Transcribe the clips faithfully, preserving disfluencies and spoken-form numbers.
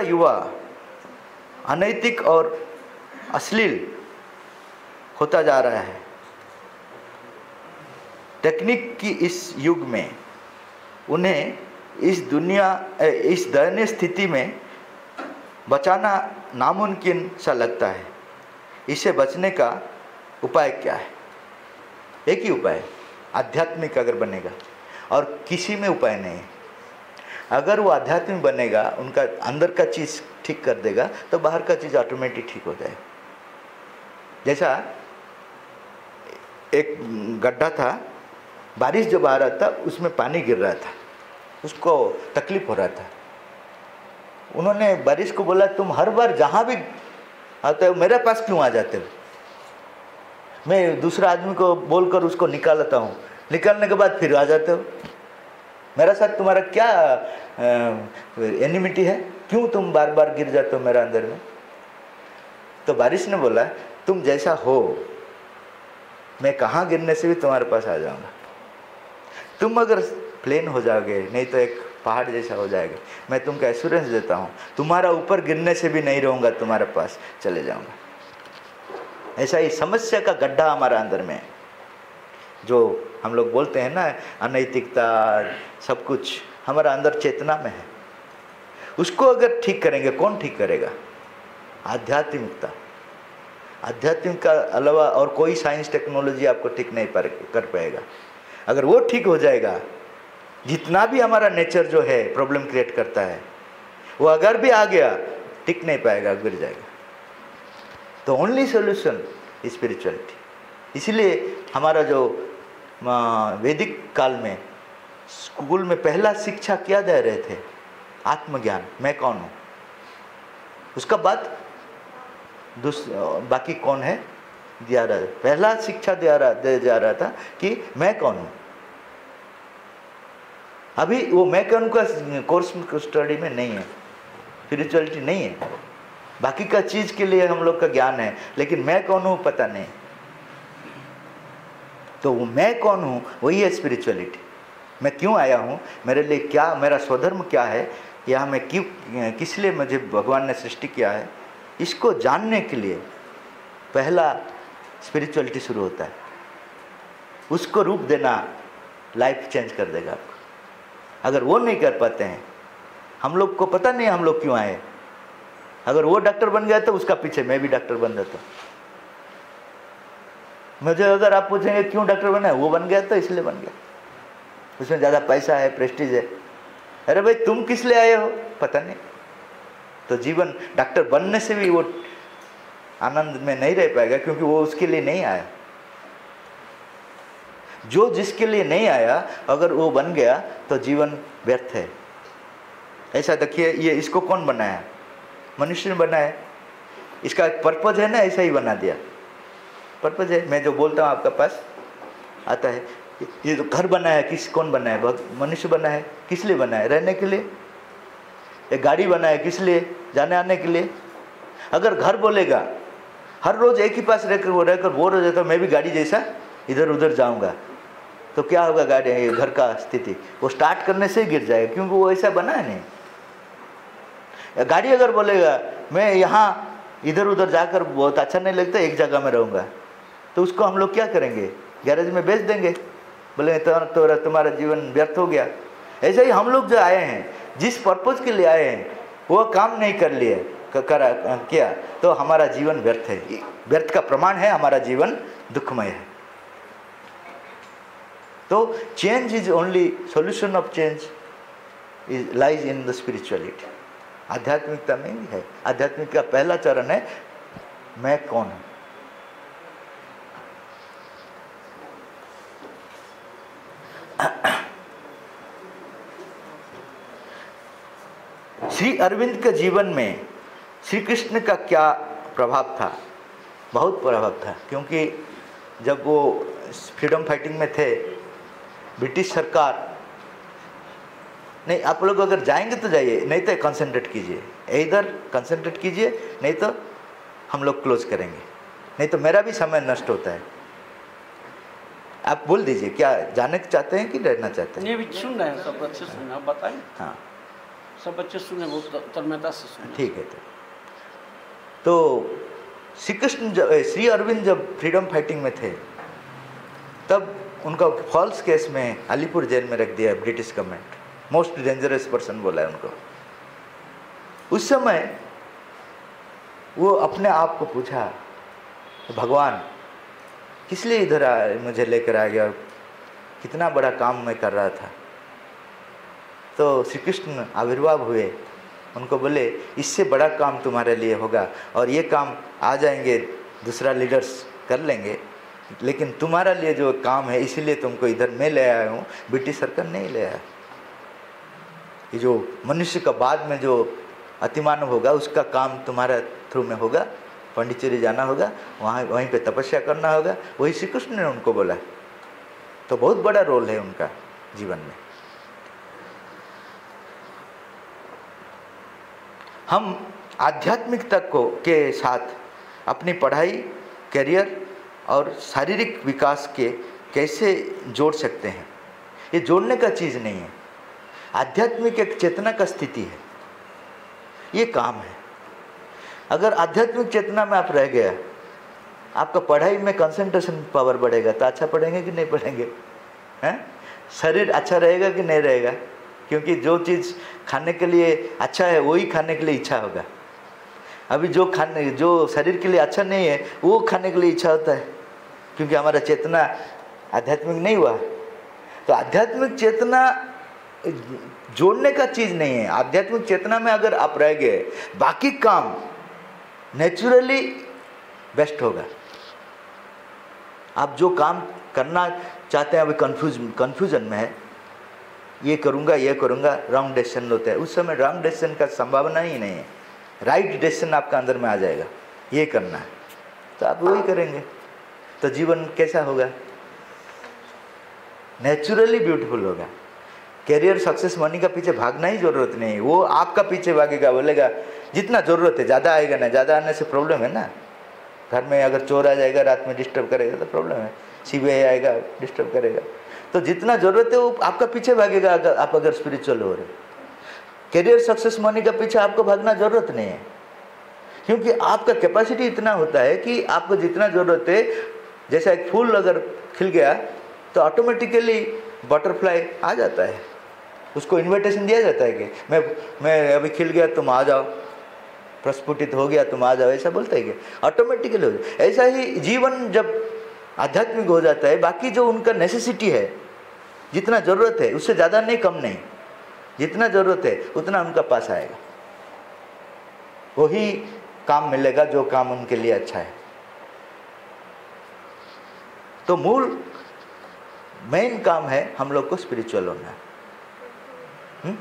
युवा अनैतिक और अश्लील होता जा रहा है। टेक्निक की इस युग में उन्हें इस दुनिया इस दयनीय स्थिति में बचाना नामुमकिन सा लगता है। इससे बचने का उपाय क्या है? एक ही उपाय है, आध्यात्मिक अगर बनेगा, और किसी में उपाय नहीं है। अगर वो आध्यात्मिक बनेगा, उनका अंदर का चीज़ ठीक कर देगा, तो बाहर का चीज़ ऑटोमेटिक ठीक हो जाएगा। जैसा एक गड्ढा था, बारिश जब आ रहा था उसमें पानी गिर रहा था, उसको तकलीफ हो रहा था। उन्होंने बारिश को बोला, तुम हर बार जहाँ भी आते हो मेरे पास क्यों आ जाते हो? मैं दूसरा आदमी को बोलकर उसको निकालता हूँ, निकालने के बाद फिर आ जाते हो। मेरा साथ तुम्हारा क्या एनिमिटी है? क्यों तुम बार बार गिर जाते हो मेरा अंदर में? तो बारिश ने बोला, तुम जैसा हो मैं कहाँ गिरने से भी तुम्हारे पास आ जाऊँगा। तुम अगर प्लेन हो जाओगे, नहीं तो एक पहाड़ जैसा हो जाएगा, मैं तुमको एश्योरेंस देता हूँ, तुम्हारा ऊपर गिरने से भी नहीं रहूँगा, तुम्हारे पास चले जाऊँगा। ऐसा ही समस्या का गड्ढा हमारा अंदर में है, जो हम लोग बोलते हैं ना, अनैतिकता, सब कुछ हमारा अंदर चेतना में है। उसको अगर ठीक करेंगे, कौन ठीक करेगा? आध्यात्मिकता। आध्यात्मिक का अलावा और कोई साइंस टेक्नोलॉजी आपको ठीक नहीं कर पाएगा। अगर वो ठीक हो जाएगा, जितना भी हमारा नेचर जो है प्रॉब्लम क्रिएट करता है, वो अगर भी आ गया टिक नहीं पाएगा, गिर जाएगा। तो ओनली सॉल्यूशन स्पिरिचुअलिटी। इसीलिए हमारा जो वैदिक काल में स्कूल में पहला शिक्षा क्या दे रहे थे? आत्मज्ञान, मैं कौन हूँ। उसका बाद दूस बाकी कौन है दिया रहा। पहला शिक्षा दिया रहा दे जा रहा था कि मैं कौन हूँ। अभी वो मैं कौन का कोर्स स्टडी में नहीं है, स्पिरिचुअलिटी नहीं है। बाकी का चीज़ के लिए हम लोग का ज्ञान है, लेकिन मैं कौन हूँ पता नहीं। तो वो मैं कौन हूँ वही है स्पिरिचुअलिटी। मैं क्यों आया हूँ, मेरे लिए क्या, मेरा स्वधर्म क्या है, या मैं क्यों, किस लिए मुझे भगवान ने सृष्टि किया है, इसको जानने के लिए पहला स्पिरिचुअलिटी शुरू होता है। उसको रूप देना लाइफ चेंज कर देगा आपको। अगर वो नहीं कर पाते हैं, हम लोग को पता नहीं हम लोग क्यों आए। अगर वो डॉक्टर बन गया तो उसका पीछे मैं भी डॉक्टर बन जाता। मुझे अगर आप पूछेंगे क्यों डॉक्टर बना है, वो बन गया तो इसलिए बन गया, उसमें ज़्यादा पैसा है, प्रेस्टीज है। अरे भाई तुम किस लिए आए हो पता नहीं। तो जीवन डॉक्टर बनने से भी वो आनंद में नहीं रह पाएगा, क्योंकि वो उसके लिए नहीं आया। जो जिसके लिए नहीं आया अगर वो बन गया तो जीवन व्यर्थ है। ऐसा देखिए, ये इसको कौन बनाया? मनुष्य ने बनाया। इसका एक पर्पज है ना, ऐसा ही बना दिया। पर्पज है, मैं जो बोलता हूँ आपका पास आता है। ये तो घर बना है, किस कौन बना है? बहुत मनुष्य बना है। किस लिए बना है? रहने के लिए। एक गाड़ी बना है, किस लिए? जाने आने के लिए। अगर घर बोलेगा हर रोज एक ही पास रहकर वो रहकर बोर हो जाता, मैं भी गाड़ी जैसा इधर उधर जाऊंगा, तो क्या होगा? गाड़ी घर का स्थिति वो स्टार्ट करने से ही गिर जाएगा, क्योंकि वो ऐसा बना है नहीं। गाड़ी अगर बोलेगा मैं यहाँ इधर उधर जाकर बहुत अच्छा नहीं लगता, एक जगह में रहूँगा, तो उसको हम लोग क्या करेंगे? गैरेज में बेच देंगे, बोले तो, तो तुम्हारा जीवन व्यर्थ हो गया। ऐसे ही हम लोग जो आए हैं, जिस पर्पज के लिए आए हैं वो काम नहीं कर लिए करा किया, तो हमारा जीवन व्यर्थ है। व्यर्थ का प्रमाण है हमारा जीवन दुखमय है। तो change is only solution of change is lies in the spirituality. आध्यात्मिकता में ही है। आध्यात्मिक का पहला चरण है मैं कौन हूँ। श्री अरविंद के जीवन में श्री कृष्ण का क्या प्रभाव था? बहुत प्रभाव था, क्योंकि जब वो फ्रीडम फाइटिंग में थे, ब्रिटिश सरकार नहीं, आप लोग अगर जाएंगे तो जाइए, नहीं तो कंसंट्रेट कीजिए, इधर कंसंट्रेट कीजिए, नहीं तो हम लोग क्लोज करेंगे, नहीं तो मेरा भी समय नष्ट होता है। आप बोल दीजिए, क्या जाने चाहते हैं कि रहना चाहते हैं? ये भी सुन रहे हैं, सब अच्छे सुन रहे हैं, बताइए। हाँ, सब बच्चे सुने, बहुत तन्मयता से सुने। ठीक है। तो तो श्री कृष्ण जब श्री अरविंद जब फ्रीडम फाइटिंग में थे तब उनका फॉल्स केस में अलीपुर जेल में रख दिया British government. Most dangerous person बोला है उनको। उस समय वो अपने आप को पूछा, भगवान किस लिए इधर आ मुझे लेकर आ गया, कितना बड़ा काम मैं कर रहा था। तो श्री कृष्ण आविर्भाव हुए, उनको बोले इससे बड़ा काम तुम्हारे लिए होगा और ये काम आ जाएंगे, दूसरा लीडर्स कर लेंगे, लेकिन तुम्हारा लिए जो काम है इसीलिए तुमको इधर मैं ले आया हूँ, ब्रिटिश सरकार नहीं ले आया। ये जो मनुष्य का बाद में जो अतिमानव होगा उसका काम तुम्हारा थ्रू में होगा, पांडिचेरी जाना होगा, वहाँ वहीं पे तपस्या करना होगा, वही श्री कृष्ण ने उनको बोला। तो बहुत बड़ा रोल है उनका जीवन में। हम आध्यात्मिकता को के साथ अपनी पढ़ाई, करियर और शारीरिक विकास के कैसे जोड़ सकते हैं? ये जोड़ने का चीज़ नहीं है। आध्यात्मिक एक चेतना का स्थिति है, ये काम है। अगर आध्यात्मिक चेतना में आप रह गया, आपका पढ़ाई में कंसंट्रेशन पावर बढ़ेगा तो अच्छा पढ़ेंगे कि नहीं पढ़ेंगे? हैं? शरीर अच्छा रहेगा कि नहीं रहेगा? क्योंकि जो चीज़ खाने के लिए अच्छा है वही खाने के लिए इच्छा होगा। अभी जो खाने जो शरीर के लिए अच्छा नहीं है वो खाने के लिए इच्छा होता है, क्योंकि हमारा चेतना आध्यात्मिक नहीं हुआ। तो आध्यात्मिक चेतना जोड़ने का चीज़ नहीं है। आध्यात्मिक चेतना में अगर आप रह गए, बाकी काम नेचुरली बेस्ट होगा। आप जो काम करना चाहते हैं, अभी कंफ्यूज कंफ्यूजन में है, ये करूँगा ये करूँगा, रॉन्ग डिसीजन होता है। उस समय रॉन्ग डिसीजन का संभावना ही नहीं है। राइट डिसीजन आपका अंदर में आ जाएगा, ये करना है तो आप वही करेंगे। तो जीवन कैसा होगा? नेचुरली ब्यूटीफुल होगा। कैरियर सक्सेस मनी का पीछे भागना ही जरूरत नहीं है, वो आपका पीछे भागेगा, बोलेगा जितना ज़रूरत है, ज़्यादा आएगा ना, ज़्यादा आने से प्रॉब्लम है ना। घर में अगर चोर आ जाएगा रात में डिस्टर्ब करेगा तो प्रॉब्लम है, सीबीआई आएगा डिस्टर्ब करेगा। तो जितना ज़रूरत है वो आपका पीछे भागेगा अगर आप अगर स्पिरिचुअल हो रहे। कैरियर सक्सेस मनी का पीछे आपको भागना ज़रूरत नहीं है, क्योंकि आपका कैपेसिटी इतना होता है कि आपको जितना ज़रूरत है, जैसा एक फूल अगर खिल गया तो ऑटोमेटिकली बटरफ्लाई आ जाता है, उसको इन्विटेशन दिया जाता है कि मैं मैं अभी खिल गया तुम आ जाओ, प्रस्फुटित हो गया तुम आ जाओ, ऐसा बोलता है कि ऑटोमेटिकली हो जाए। ऐसा ही जीवन जब आध्यात्मिक हो जाता है, बाकी जो उनका नेसेसिटी है, जितना ज़रूरत है उससे ज़्यादा नहीं कम नहीं, जितना ज़रूरत है उतना उनका पास आएगा, वही काम मिलेगा जो काम उनके लिए अच्छा है। तो मूल मेन काम है हम लोग को स्पिरिचुअल होना। हम्म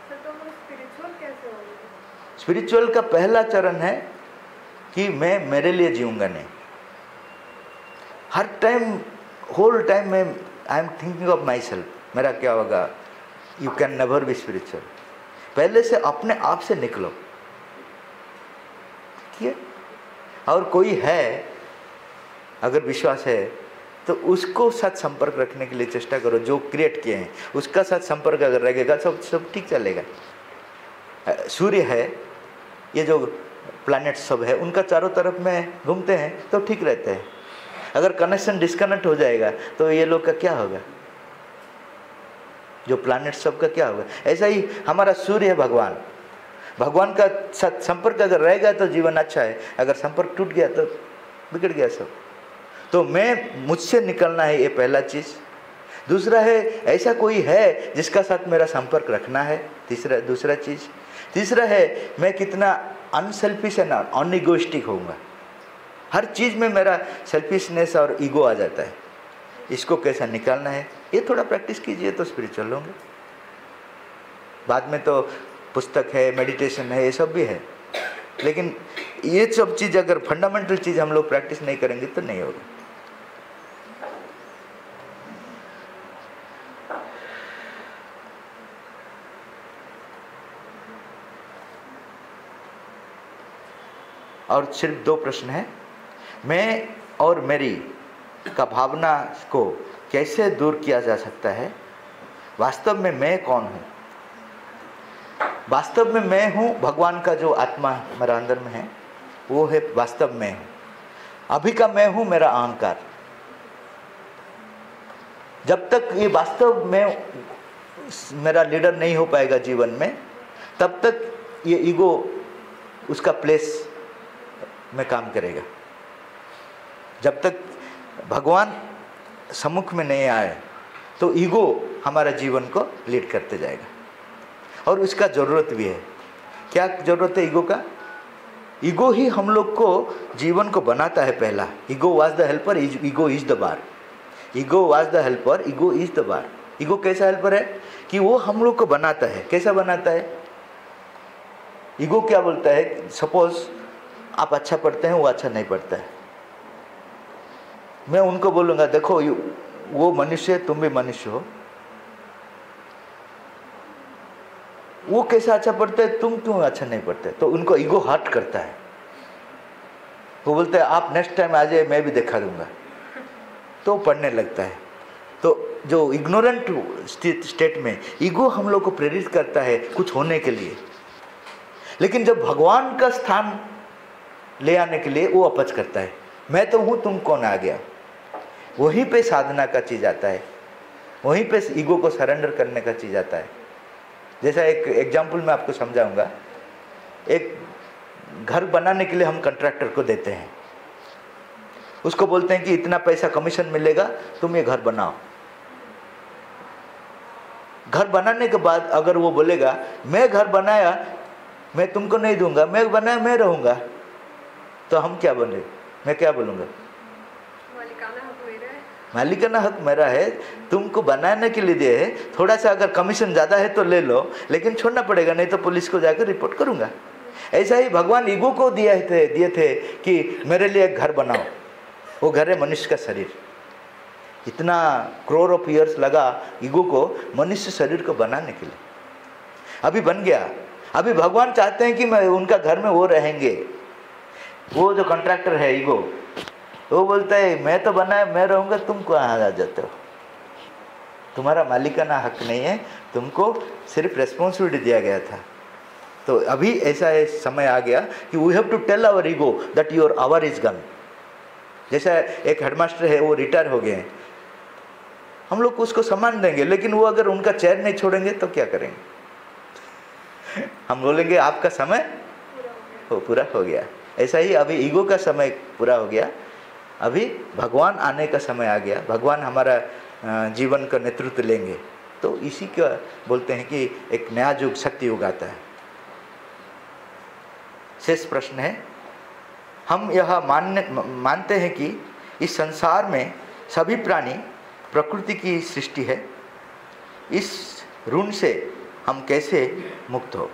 स्पिरिचुअल का पहला चरण है कि मैं मेरे लिए जीऊंगा नहीं। हर टाइम होल टाइम में I am thinking of myself, मेरा क्या होगा। You can never be spiritual. पहले से अपने आप से निकलो, ठीक है? और कोई है अगर विश्वास है तो उसको साथ संपर्क रखने के लिए चेष्टा करो, जो क्रिएट किए हैं उसका साथ संपर्क अगर रहेगा सब सब ठीक चलेगा। सूर्य है, ये जो प्लैनेट सब है, उनका चारों तरफ में घूमते हैं तो ठीक रहते हैं। अगर कनेक्शन डिस्कनेक्ट हो जाएगा तो ये लोग का क्या होगा, जो प्लैनेट सब का क्या होगा। ऐसा ही हमारा सूर्य है भगवान, भगवान का साथ संपर्क अगर रहेगा तो जीवन अच्छा है, अगर संपर्क टूट गया तो बिगड़ गया सब। तो मैं मुझसे निकलना है, ये पहला चीज़। दूसरा है ऐसा कोई है जिसका साथ मेरा संपर्क रखना है, तीसरा दूसरा चीज़। तीसरा है मैं कितना अनसेल्फिश एंड अनइगोइस्टिक होऊंगा। हर चीज़ में मेरा सेल्फिशनेस और ईगो आ जाता है, इसको कैसा निकालना है, ये थोड़ा प्रैक्टिस कीजिए तो स्पिरिचुअल होंगे। बाद में तो पुस्तक है, मेडिटेशन है, ये सब भी है, लेकिन ये सब चीज़ अगर फंडामेंटल चीज़ हम लोग प्रैक्टिस नहीं करेंगे तो नहीं होगा। और सिर्फ दो प्रश्न है, मैं और मेरी का भावना को कैसे दूर किया जा सकता है? वास्तव में मैं कौन हूँ? वास्तव में मैं हूँ, भगवान का जो आत्मा मेरा अंदर में है वो है वास्तव में हूँ। अभी का मैं हूँ मेरा अहंकार। जब तक ये वास्तव में मेरा लीडर नहीं हो पाएगा जीवन में, तब तक ये ईगो उसका प्लेस में काम करेगा। जब तक भगवान सम्मुख में नहीं आए तो ईगो हमारा जीवन को लीड करते जाएगा, और उसका ज़रूरत भी है। क्या ज़रूरत है ईगो का? ईगो ही हम लोग को जीवन को बनाता है। पहला, ego was the helper, ego is the bar. Ego was the helper, ego is the bar. Ego कैसा हेल्पर है कि वो हम लोग को बनाता है। कैसा बनाता है? ईगो क्या बोलता है? सपोज आप अच्छा पढ़ते हैं, वो अच्छा नहीं पढ़ता है, मैं उनको बोलूँगा देखो वो मनुष्य है, तुम भी मनुष्य हो, वो कैसा अच्छा पढ़ता है, तुम क्यों अच्छा नहीं पढ़ते? तो उनको ईगो हर्ट करता है। वो बोलते हैं आप नेक्स्ट टाइम आ जाए, मैं भी दिखा दूंगा, तो पढ़ने लगता है। तो जो इग्नोरेंट स्टेट में ईगो हम लोग को प्रेरित करता है कुछ होने के लिए, लेकिन जब भगवान का स्थान ले आने के लिए वो अपच करता है। मैं तो हूँ, तुम कौन आ गया? वहीं पे साधना का चीज़ आता है, वहीं पे ईगो को सरेंडर करने का चीज़ आता है। जैसा एक एग्जाम्पल मैं आपको समझाऊंगा। एक घर बनाने के लिए हम कंट्रैक्टर को देते हैं, उसको बोलते हैं कि इतना पैसा कमीशन मिलेगा, तुम ये घर बनाओ। घर बनाने के बाद अगर वो बोलेगा मैं घर बनाया, मैं तुमको नहीं दूंगा, मैं बनाया मैं रहूंगा, तो हम क्या बोले? मैं क्या बोलूँगा? मालिकाना हक मेरा है, तुमको बनाने के लिए दिए है, थोड़ा सा अगर कमीशन ज़्यादा है तो ले लो, लेकिन छोड़ना पड़ेगा, नहीं तो पुलिस को जाकर रिपोर्ट करूँगा। ऐसा ही भगवान ईगो को दिया थे दिए थे कि मेरे लिए एक घर बनाओ। वो घर है मनुष्य का शरीर। इतना करोड़ ऑफ ईयर्स लगा ईगो को मनुष्य शरीर को बनाने के लिए। अभी बन गया। अभी भगवान चाहते हैं कि मैं उनका घर में वो रहेंगे। वो जो कॉन्ट्रैक्टर है ईगो, वो बोलता है मैं तो बनाया मैं रहूँगा, तुम कहाँ आ जाते हो? तुम्हारा मालिकाना हक नहीं है, तुमको सिर्फ रेस्पॉन्सिबिलिटी दिया गया था। तो अभी ऐसा समय आ गया कि we have to tell our ego that your our is gone. जैसा एक हेडमास्टर है, वो रिटायर हो गए हैं, हम लोग उसको सम्मान देंगे, लेकिन वो अगर उनका चेयर नहीं छोड़ेंगे तो क्या करेंगे? हम बोलेंगे आपका समय वो पूरा हो गया। ऐसा ही अभी ईगो का समय पूरा हो गया, अभी भगवान आने का समय आ गया। भगवान हमारा जीवन का नेतृत्व लेंगे, तो इसी का बोलते हैं कि एक नया युग, शक्ति युग आता है। शेष प्रश्न है, हम यह मानने मानते हैं कि इस संसार में सभी प्राणी प्रकृति की सृष्टि है, इस ऋण से हम कैसे मुक्त हो?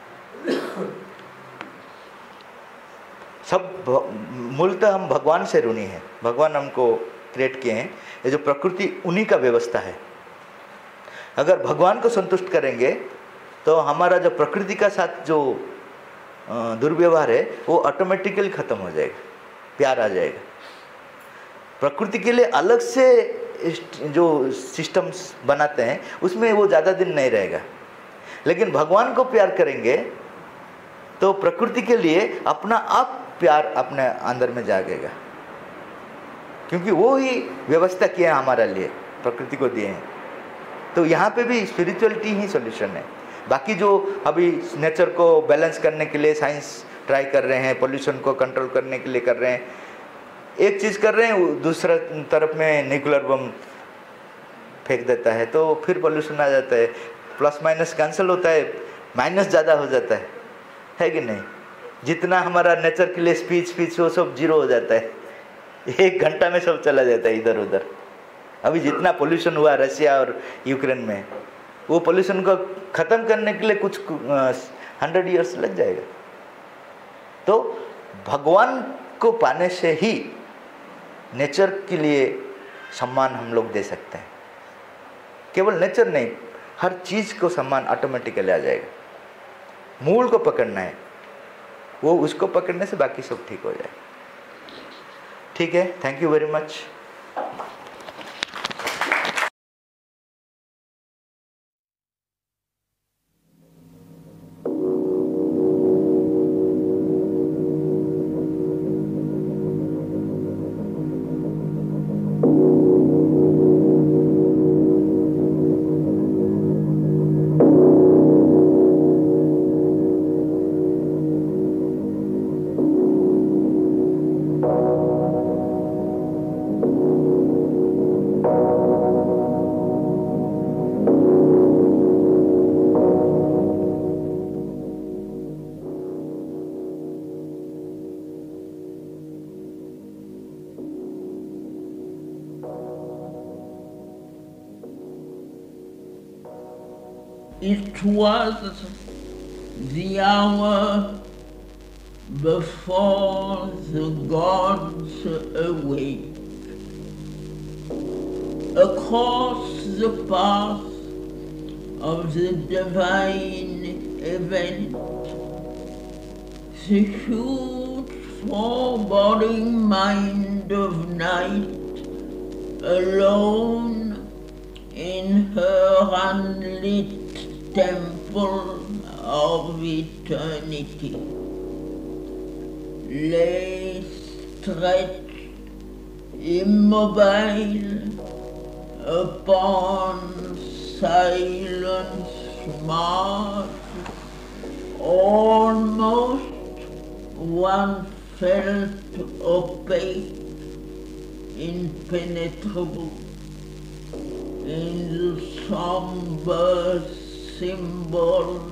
सब मूलतः हम भगवान से ऋणी हैं। भगवान हमको क्रिएट किए हैं, ये जो प्रकृति उन्हीं का व्यवस्था है। अगर भगवान को संतुष्ट करेंगे तो हमारा जो प्रकृति का साथ जो दुर्व्यवहार है वो ऑटोमेटिकली खत्म हो जाएगा, प्यार आ जाएगा। प्रकृति के लिए अलग से जो सिस्टम्स बनाते हैं उसमें वो ज़्यादा दिन नहीं रहेगा, लेकिन भगवान को प्यार करेंगे तो प्रकृति के लिए अपना आप प्यार अपने अंदर में जागेगा, क्योंकि वो ही व्यवस्था किया हमारे लिए, प्रकृति को दिए हैं। तो यहाँ पे भी स्पिरिचुअलिटी ही सॉल्यूशन है। बाकी जो अभी नेचर को बैलेंस करने के लिए साइंस ट्राई कर रहे हैं, पोल्यूशन को कंट्रोल करने के लिए कर रहे हैं, एक चीज़ कर रहे हैं, दूसरा तरफ में न्यूक्लियर बम फेंक देता है तो फिर पोल्यूशन आ जाता है, प्लस माइनस कैंसिल होता है, माइनस ज़्यादा हो जाता है, है कि नहीं? जितना हमारा नेचर के लिए स्पीच स्पीच वो सब जीरो हो जाता है, एक घंटा में सब चला जाता है इधर उधर। अभी जितना पोल्यूशन हुआ रशिया और यूक्रेन में, वो पोल्यूशन को ख़त्म करने के लिए कुछ हंड्रेड इयर्स लग जाएगा। तो भगवान को पाने से ही नेचर के लिए सम्मान हम लोग दे सकते हैं। केवल नेचर नहीं, हर चीज़ को सम्मान ऑटोमेटिकली आ जाएगा। मूल को पकड़ना है, वो उसको पकड़ने से बाकी सब ठीक हो जाएगा। ठीक है, thank you very much. It was the hour before the gods awake. Across the path of the divine event, the huge foreboding mind of night, alone in her unlit temple of eternity, lay stretched immobile upon silence marsh. Almost one felt opaque, impenetrable, in the somber symbol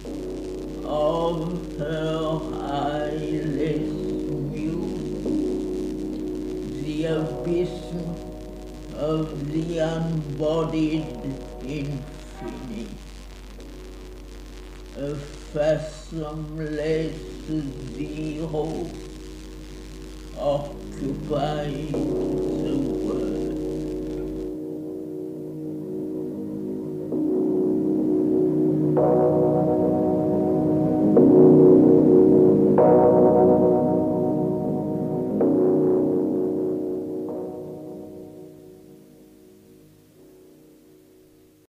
of her eyeless muse, the abyss of the unbodied infinite, a fathomless zero occupied the